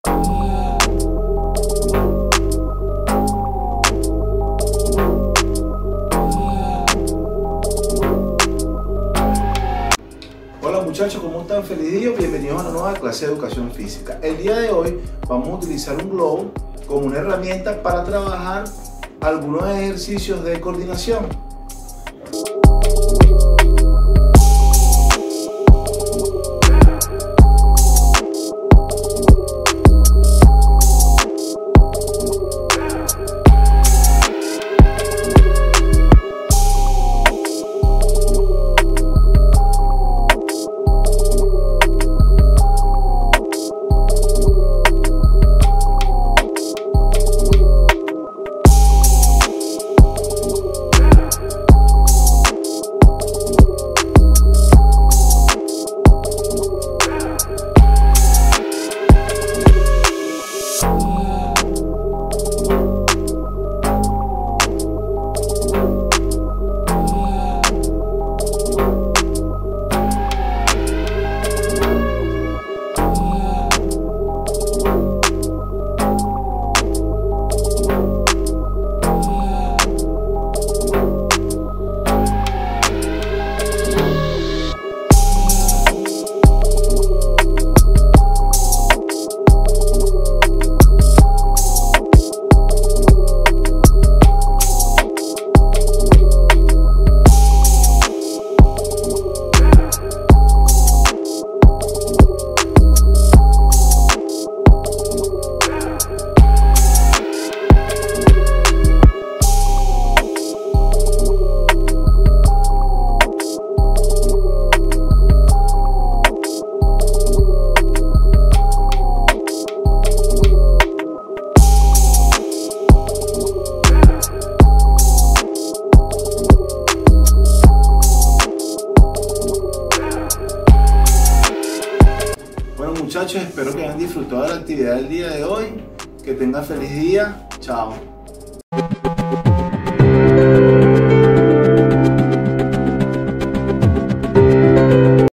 Hola muchachos, ¿cómo están? Feliz día, bienvenidos a una nueva clase de educación física. El día de hoy vamos a utilizar un globo como una herramienta para trabajar algunos ejercicios de coordinación. Muchachos, espero que hayan disfrutado de la actividad del día de hoy. Que tengan feliz día. Chao.